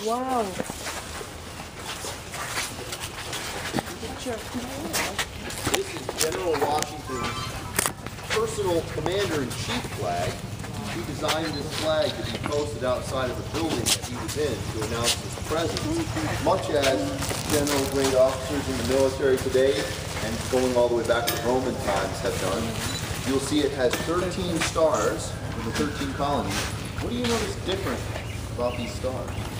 Wow. This is General Washington's personal commander-in-chief flag. He designed this flag to be posted outside of the building that he was in to announce his presence. Much as general grade officers in the military today, and going all the way back to Roman times, have done. You'll see it has 13 stars in the 13 colonies. What do you notice different about these stars?